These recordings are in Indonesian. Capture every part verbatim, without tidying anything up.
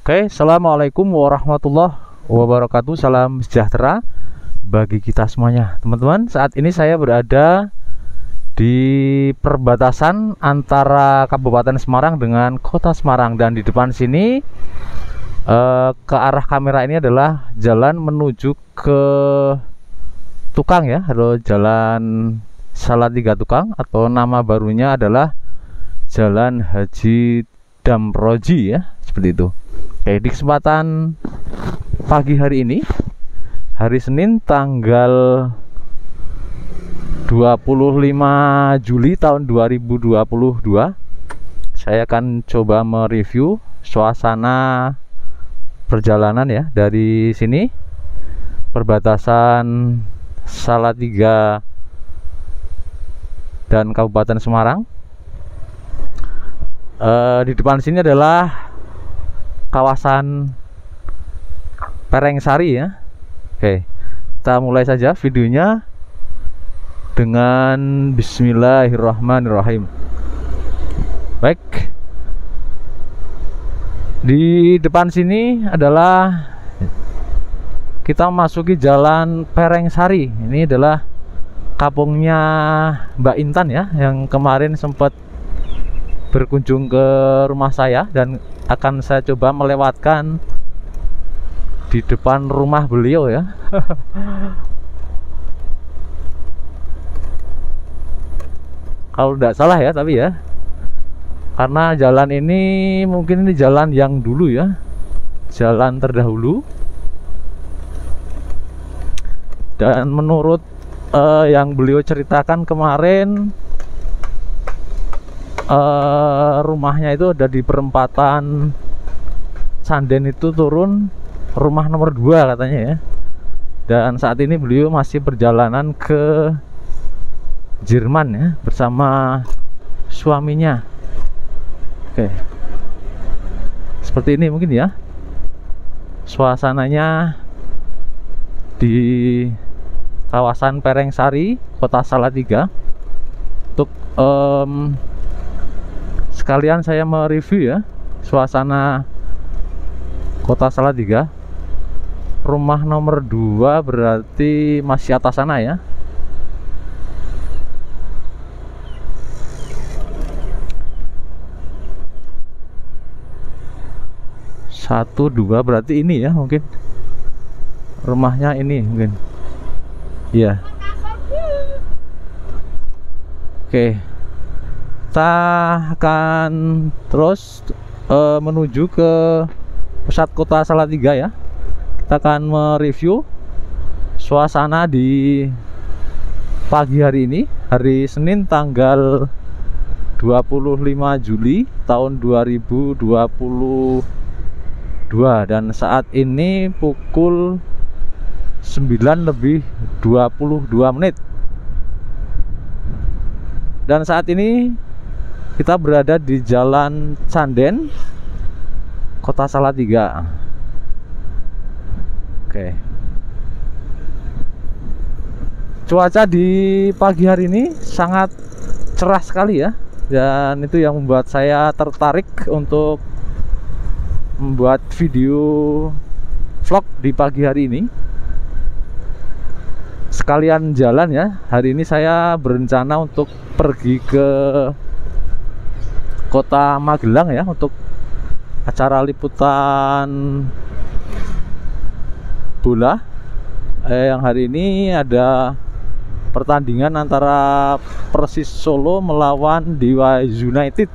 Oke, assalamualaikum warahmatullahi wabarakatuh. Salam sejahtera bagi kita semuanya, teman-teman. Saat ini saya berada di perbatasan antara Kabupaten Semarang dengan Kota Semarang, dan di depan sini eh, ke arah kamera ini adalah jalan menuju ke Tukang ya, atau Jalan Salatiga Tukang, atau nama barunya adalah Jalan Haji Damroji ya, seperti itu. Oke, di kesempatan pagi hari ini, hari Senin tanggal dua puluh lima Juli tahun dua ribu dua puluh dua, saya akan coba mereview suasana perjalanan ya dari sini, perbatasan Salatiga dan Kabupaten Semarang. Uh, di depan sini adalah kawasan Perengsari ya. Oke, kita mulai saja videonya dengan bismillahirrahmanirrahim. Baik, di depan sini adalah kita memasuki Jalan Perengsari. Ini adalah kampungnya Mbak Intan ya, yang kemarin sempat berkunjung ke rumah saya, dan akan saya coba melewatkan di depan rumah beliau ya. Kalau tidak salah ya, tapi ya, karena jalan ini mungkin ini jalan yang dulu ya, jalan terdahulu. Dan menurut uh, yang beliau ceritakan kemarin, Uh, rumahnya itu ada di perempatan Sanden, itu turun rumah nomor dua katanya ya. Dan saat ini beliau masih perjalanan ke Jerman ya, bersama suaminya. Oke, seperti ini mungkin ya suasananya di kawasan Perengsari, Kota Salatiga. Untuk um, sekalian saya mereview ya suasana Kota Salatiga. Rumah nomor dua berarti masih atas sana ya. Satu dua berarti ini ya, mungkin rumahnya ini mungkin. Iya. Oke, kita akan terus uh, menuju ke pusat Kota Salatiga ya. Kita akan mereview suasana di pagi hari ini, hari Senin tanggal dua puluh lima Juli tahun dua ribu dua puluh dua, dan saat ini pukul sembilan lebih dua puluh dua menit. Dan saat ini kita berada di Jalan Sanden, Kota Salatiga. Oke. Cuaca di pagi hari ini sangat cerah sekali ya. Dan itu yang membuat saya tertarik untuk membuat video vlog di pagi hari ini. Sekalian jalan ya. Hari ini saya berencana untuk pergi ke Kota Magelang ya, untuk acara liputan bola eh, yang hari ini ada pertandingan antara Persis Solo melawan Dewa United.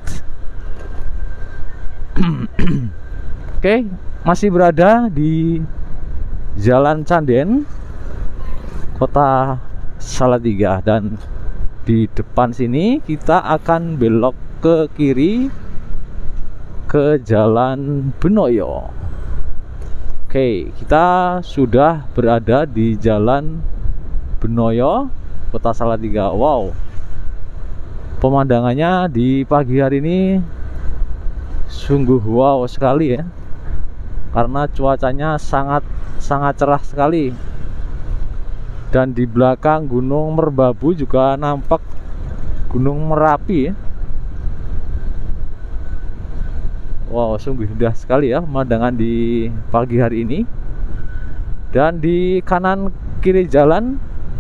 Oke, masih berada di Jalan Sanden, Kota Salatiga, dan di depan sini kita akan belok ke kiri ke Jalan Benoyo. Oke, kita sudah berada di Jalan Benoyo, Kota Salatiga. Wow, pemandangannya di pagi hari ini sungguh wow sekali ya, karena cuacanya sangat sangat cerah sekali. Dan di belakang Gunung Merbabu juga nampak Gunung Merapi ya. Wow, sungguh indah sekali ya pemandangan di pagi hari ini. Dan di kanan kiri jalan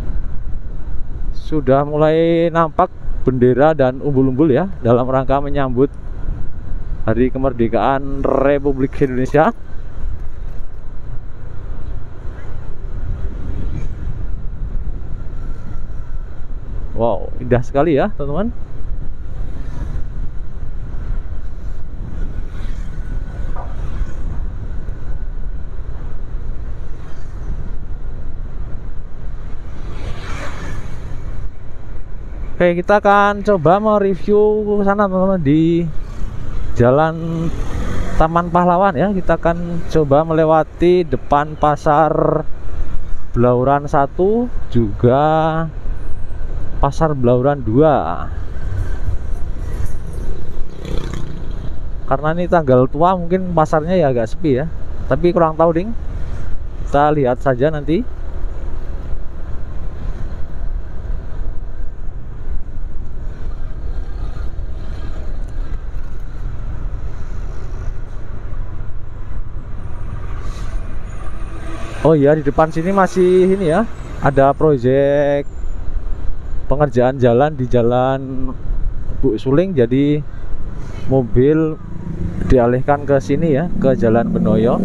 sudah mulai nampak bendera dan umbul-umbul ya, dalam rangka menyambut Hari Kemerdekaan Republik Indonesia. Wow, indah sekali ya teman-teman. Oke, kita akan coba mereview ke sana teman-teman, di Jalan Taman Pahlawan ya. Kita akan coba melewati depan Pasar Blauran satu, juga Pasar Blauran dua. Karena ini tanggal tua mungkin pasarnya ya agak sepi ya, tapi kurang tahu ding. Kita lihat saja nanti. Oh iya, di depan sini masih ini ya, ada proyek pengerjaan jalan di Jalan Bu Suling, jadi mobil dialihkan ke sini ya, ke Jalan Benoyo.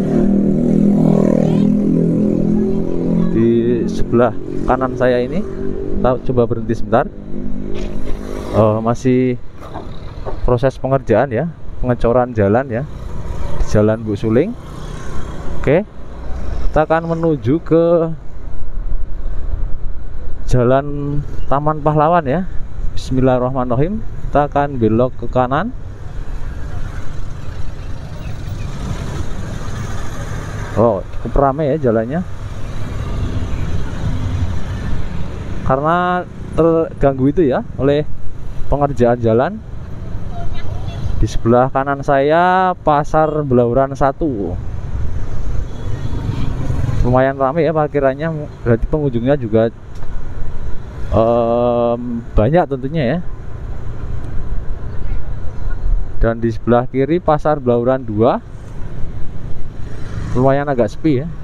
Di sebelah kanan saya ini, kita coba berhenti sebentar. Oh, masih proses pengerjaan ya, pengecoran jalan ya, di Jalan Bu Suling. Oke, kita akan menuju ke Jalan Taman Pahlawan ya. Bismillahirrahmanirrahim. Kita akan belok ke kanan. Oh, cukup ramai ya jalannya, karena terganggu itu ya oleh pengerjaan jalan. Di sebelah kanan saya Pasar Blauran satu. Lumayan ramai ya parkirannya, berarti pengunjungnya juga um, banyak tentunya ya. Dan di sebelah kiri Pasar Blauran dua, lumayan agak sepi ya.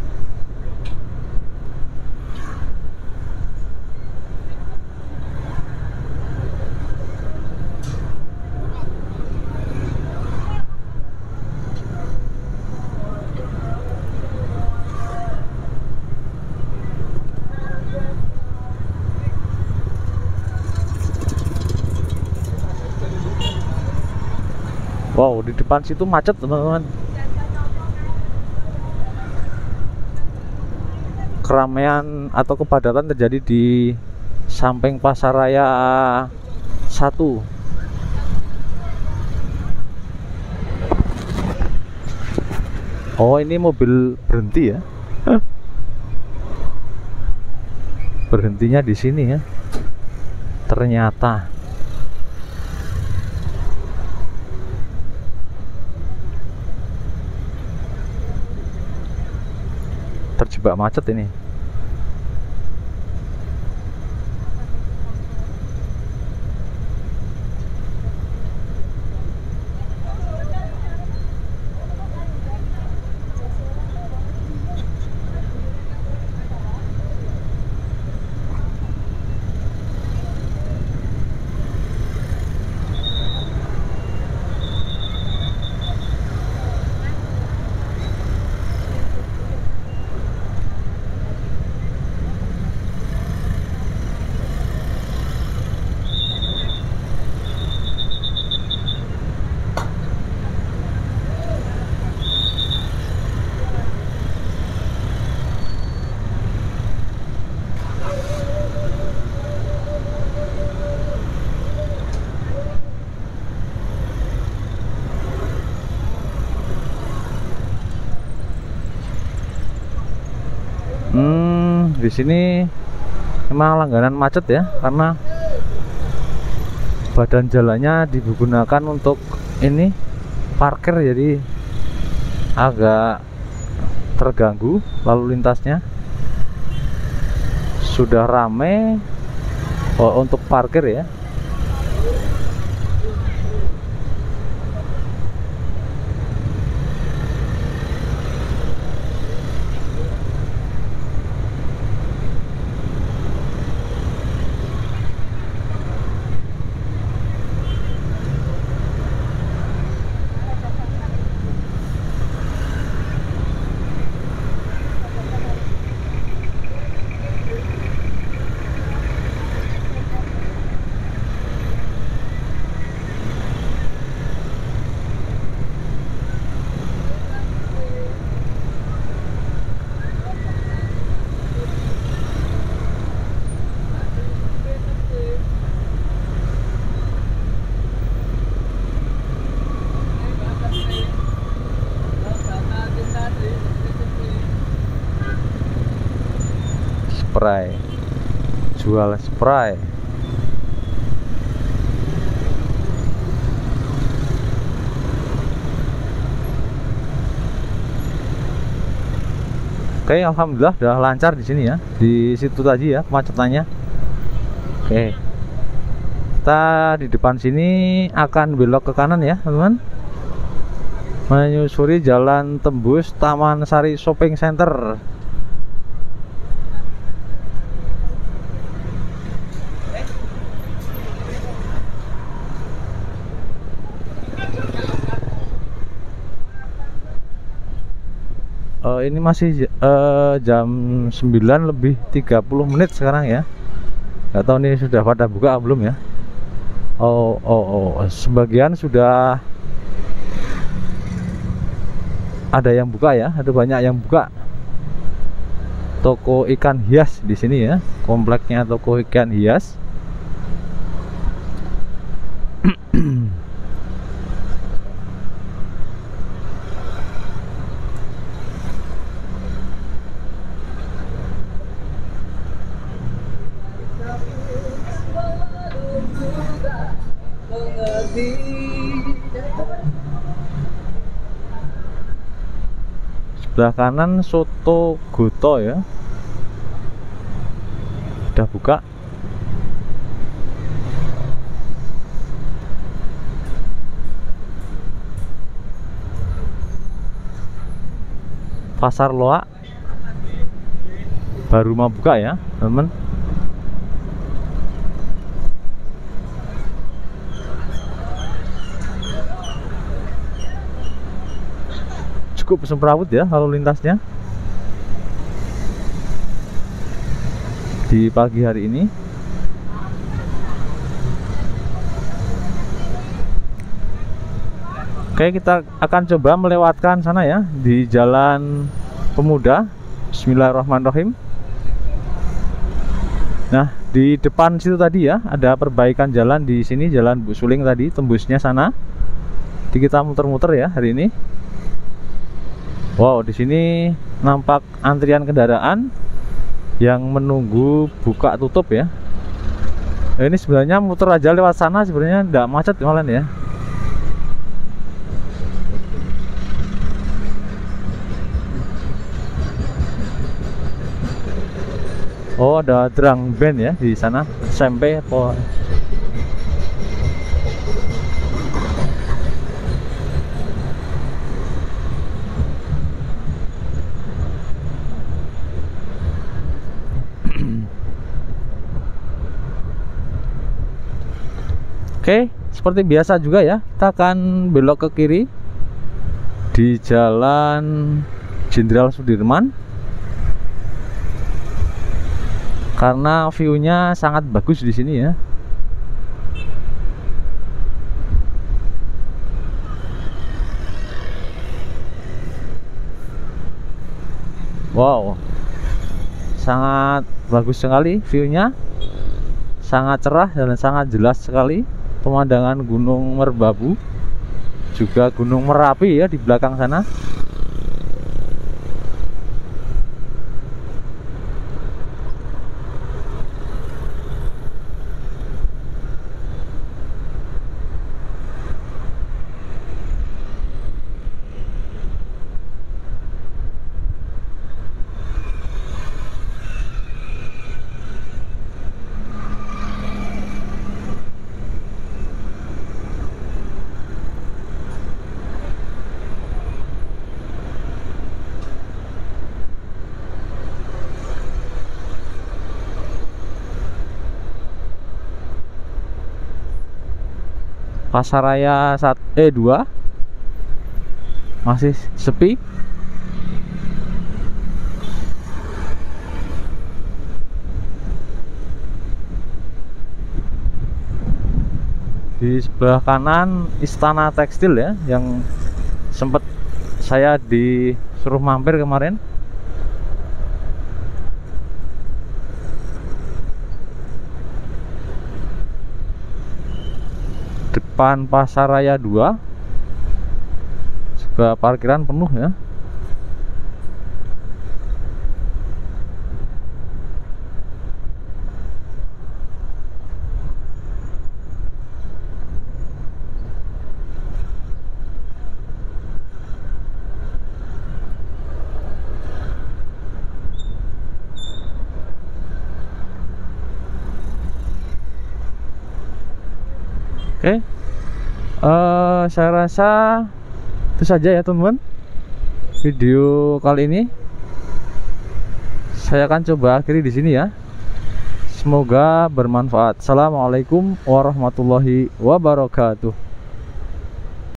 Wow, di depan situ macet teman-teman. Keramaian atau kepadatan terjadi di samping Pasar Raya satu. Oh, ini mobil berhenti ya. Berhentinya di sini ya. Ternyata. Terjebak macet ini. Hmm, di sini memang langganan macet ya, karena badan jalannya digunakan untuk ini parkir, jadi agak terganggu lalu lintasnya. Sudah ramai oh, untuk parkir ya. spray, jual spray. Oke, alhamdulillah udah lancar di sini ya. Di situ tadi ya kemacetannya. Oke. Kita di depan sini akan belok ke kanan ya, teman-teman. Menyusuri jalan tembus Taman Sari Shopping Center. Uh, ini masih uh, jam sembilan lebih tiga puluh menit sekarang ya. Gak tahu nih sudah pada buka belum ya. Oh, oh, oh, sebagian sudah ada yang buka ya, ada banyak yang buka. Toko ikan hias di sini ya, kompleknya toko ikan hias. Sebelah kanan Soto Goto ya, udah buka. Pasar Loak baru mau buka ya, teman. Cukup semrawut ya lalu lintasnya di pagi hari ini. Oke, kita akan coba melewatkan sana ya, di Jalan Pemuda. Bismillahirrahmanirrahim. Nah, di depan situ tadi ya ada perbaikan jalan di sini, Jalan Bu Suling tadi, tembusnya sana. Jadi kita muter-muter ya hari ini. Wow, di sini nampak antrian kendaraan yang menunggu buka tutup ya. Nah, ini sebenarnya muter aja lewat sana sebenarnya tidak macet malah ya. Oh, ada drum band ya di sana, sampai po. Oke, seperti biasa juga ya, kita akan belok ke kiri di Jalan Jenderal Sudirman karena view-nya sangat bagus di sini ya. Wow, sangat bagus sekali view-nya, sangat cerah dan sangat jelas sekali. Pemandangan Gunung Merbabu, juga Gunung Merapi ya di belakang sana. Pasaraya satu E dua masih sepi. Di sebelah kanan Istana Tekstil ya, yang sempat saya disuruh mampir kemarin. Depan Pasaraya dua juga parkiran penuh ya. Oke, uh, saya rasa itu saja ya teman-teman video kali ini. Saya akan coba akhiri di sini ya. Semoga bermanfaat. Assalamualaikum warahmatullahi wabarakatuh.